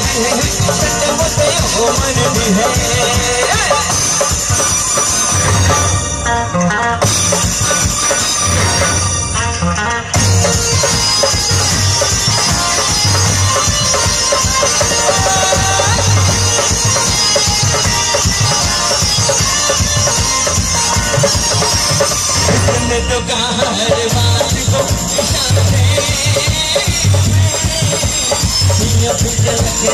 सटे मोटे हो मन भी है। उसने तो कहा हर बात को इशारे ये फिर लगे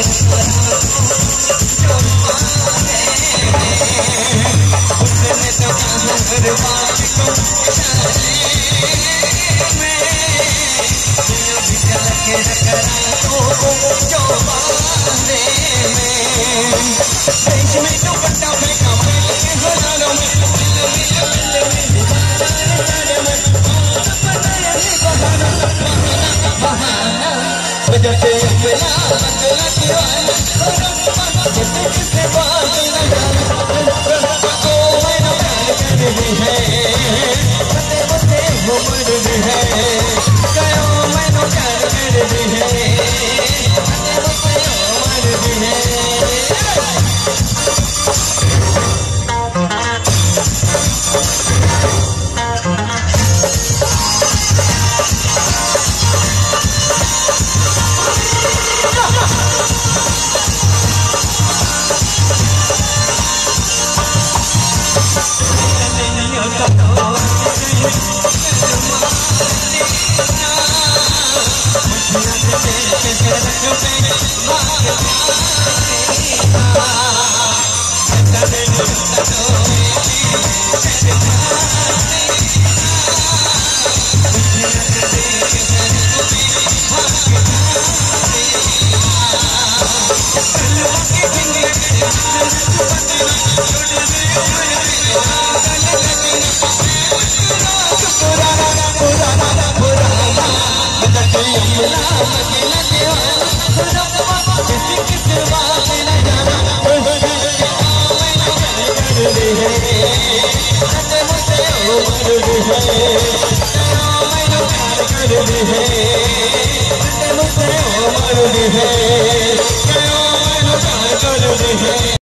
उसने तो कहा हर बात को इशारे में ये फिर लगे जो बारे में देश में तो पट्टा फेंका हजारों में बजते अकेला अकेला दीवाना किससे बात न जाना तो मैंने प्यार कर दी है बते बते हो मर दी है कहो मैंने प्यार कर दी है बते बते हो मर दी है। Bye.